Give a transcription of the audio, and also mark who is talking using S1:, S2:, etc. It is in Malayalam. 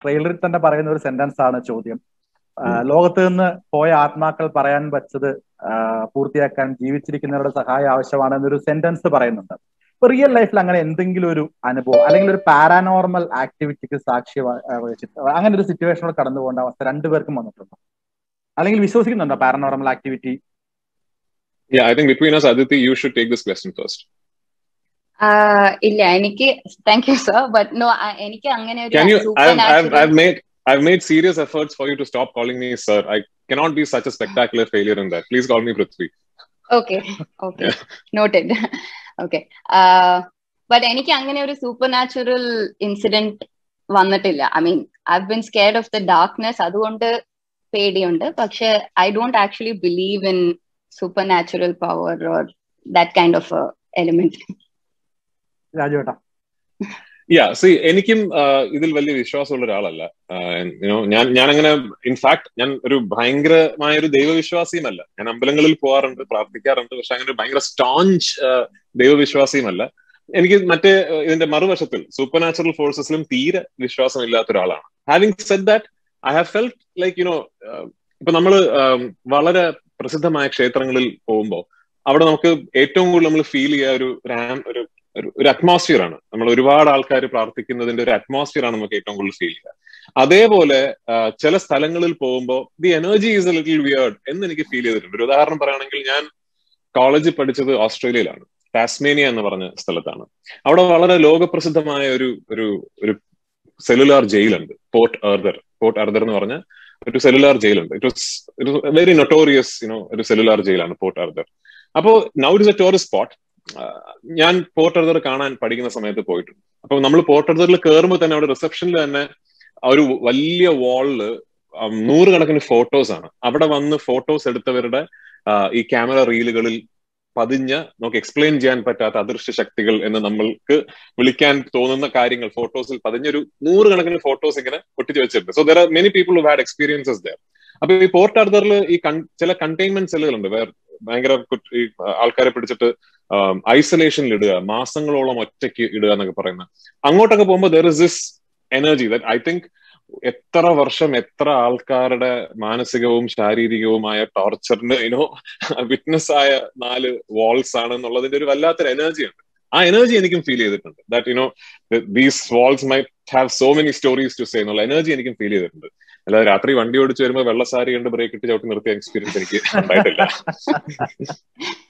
S1: ട്രെയിലറിൽ തന്നെ പറയുന്ന ഒരു സെന്റൻസ് ആണ് ചോദ്യം. ലോകത്ത് നിന്ന് പോയ ആത്മാക്കൾ പറയാൻ വച്ചത് പൂർത്തിയാക്കാൻ ജീവിച്ചിരിക്കുന്നവരുടെ സഹായം ആവശ്യമാണ് എന്നൊരു സെന്റൻസ് പറയുന്നുണ്ട്. ഇപ്പൊ റിയൽ ലൈഫിൽ അങ്ങനെ എന്തെങ്കിലും ഒരു അനുഭവം അല്ലെങ്കിൽ ഒരു പാരാനോർമൽ ആക്ടിവിറ്റിക്ക് സാക്ഷി അങ്ങനെ ഒരു സിറ്റുവേഷനിൽ കടന്നു പോകേണ്ട അവസ്ഥ രണ്ടുപേർക്കും വന്നിട്ടുണ്ടോ? അല്ലെങ്കിൽ വിശ്വസിക്കുന്നുണ്ടോ paranormal activity?
S2: Yeah, I think between us, Aditi, you should take this question first.
S3: ഇല്ല, എനിക്ക് thank you sir, but no, എനിക്ക് അങ്ങനെ ഒരു
S2: I've made serious efforts for you to stop calling me sir. I cannot be such a spectacular failure in that. Please call me Prithvi.
S3: Okay. Noted. Okay. But എനിക്ക് അങ്ങനെ ഒരു സൂപ്പർ നാച്ചുറൽ ഇൻസിഡന്റ് വന്നിട്ടില്ല. I mean I've been scared of the darkness, അതുകൊണ്ട് പേടിയുണ്ട്. പക്ഷെ I don't actually believe in supernatural power or that kind of element.
S1: രാജുവേട്ടാ?
S2: Yeah, see, എനിക്കും ഇതിൽ വലിയ വിശ്വാസമുള്ള ഒരാളല്ല. ഞാൻ അങ്ങനെ ഇൻഫാക്ട് ഞാൻ ഒരു ഭയങ്കരമായ ഒരു ദൈവവിശ്വാസിയുമല്ല. ഞാൻ അമ്പലങ്ങളിൽ പോകാറുണ്ട്, പ്രാർത്ഥിക്കാറുണ്ട്, പക്ഷെ അങ്ങനെ ഒരു ഭയങ്കര സ്റ്റാഞ്ച് ദൈവവിശ്വാസിയുമല്ല. എനിക്ക് മറ്റേ ഇതിന്റെ മറുവശത്തിൽ സൂപ്പർ നാച്ചുറൽ ഫോഴ്സസിലും തീരെ വിശ്വാസമില്ലാത്ത ഒരാളാണ്. Having said that, I have felt like ഇപ്പൊ നമ്മള് വളരെ പ്രസിദ്ധമായ ക്ഷേത്രങ്ങളിൽ പോകുമ്പോൾ അവിടെ നമുക്ക് ഏറ്റവും കൂടുതൽ നമ്മൾ ഫീൽ ചെയ്യുക ഒരു അറ്റ്മോസ്ഫിയർ ആണ്. നമ്മൾ ഒരുപാട് ആൾക്കാർ പ്രാർത്ഥിക്കുന്നതിന്റെ ഒരു അറ്റ്മോസ്ഫിയർ ആണ് നമുക്ക് ഏറ്റവും കൂടുതൽ ഫീൽ ചെയ്യുക. അതേപോലെ ചില സ്ഥലങ്ങളിൽ പോകുമ്പോൾ the energy is a little weird എന്ന് എനിക്ക് ഫീൽ ചെയ്തിട്ടുണ്ട്. ഒരു ഉദാഹരണം പറയുകയാണെങ്കിൽ, ഞാൻ കോളേജിൽ പഠിച്ചത് ഓസ്ട്രേലിയയിലാണ്, ടാസ്മേനിയ എന്ന് പറഞ്ഞ സ്ഥലത്താണ്. അവിടെ വളരെ ലോകപ്രസിദ്ധമായ ഒരു സെല്ലുലാർ ജയിലുണ്ട്, പോർട്ട് എർദർ എന്ന് പറഞ്ഞ ഒരു സെല്ലുലാർ ജയിലുണ്ട്. ഇറ്റ് വാസ് വെരി നൊട്ടോറിയസ് ഒരു സെല്ലുലാർ ജയിലാണ് പോർട്ട് എർദർ. അപ്പോ now it is a tourist spot. ഞാൻ പോർട്ട് എർദർ കാണാൻ പഠിക്കുന്ന സമയത്ത് പോയിട്ടുണ്ട്. അപ്പൊ നമ്മൾ പോർട്ട് എർദറിൽ കയറുമ്പോൾ തന്നെ അവിടെ റിസപ്ഷനിൽ തന്നെ ഒരു വലിയ വാളില് 100 കണക്കിന് ഫോട്ടോസ് ആണ്. അവിടെ വന്ന് ഫോട്ടോസ് എടുത്തവരുടെ ഈ ക്യാമറ റീലുകളിൽ പതിഞ്ഞ, നമുക്ക് എക്സ്പ്ലെയിൻ ചെയ്യാൻ പറ്റാത്ത അദൃശ്യ ശക്തികൾ എന്ന് നമ്മൾക്ക് വിളിക്കാൻ തോന്നുന്ന കാര്യങ്ങൾ ഫോട്ടോസിൽ പതിഞ്ഞൊരു 100 കണക്കിന് ഫോട്ടോസ് ഇങ്ങനെ ഒട്ടിച്ചു വെച്ചിട്ടുണ്ട്. So there are many people who had experiences there. അപ്പൊ ഈ പോർട്ട് എർദറിൽ ഈ ചില കണ്ടെയ്ൻമെന്റ് സെല്ലുകളുണ്ട്, ഭയങ്കര ആൾക്കാരെ പിടിച്ചിട്ട് ഐസൊലേഷനിൽ ഇടുക, മാസങ്ങളോളം ഒറ്റയ്ക്ക് ഇടുക എന്നൊക്കെ പറയുന്നത്. അങ്ങോട്ടൊക്കെ പോകുമ്പോൾ there is this energy that I think എത്ര വർഷം എത്ര ആൾക്കാരുടെ മാനസികവും ശാരീരികവുമായ ടോർച്ചറിന് വിറ്റ്നസ് ആയ 4 വാൾസ് ആണ് എന്നുള്ളതിന്റെ ഒരു വല്ലാത്തൊരു എനർജിയുണ്ട്. ആ എനർജി എനിക്കും ഫീൽ ചെയ്തിട്ടുണ്ട്. That these walls might have so many stories to say എന്നുള്ള എനർജി എനിക്കും ഫീൽ ചെയ്തിട്ടുണ്ട്. അല്ലാതെ രാത്രി വണ്ടി ഓടിച്ചു വരുമ്പോൾ വെള്ളസാരി കണ്ട് ബ്രേക്ക് ഇട്ട് ചവിട്ടി നിർത്തിയ എക്സ്പീരിയൻസ് എനിക്ക് ഉണ്ടായിട്ടില്ല.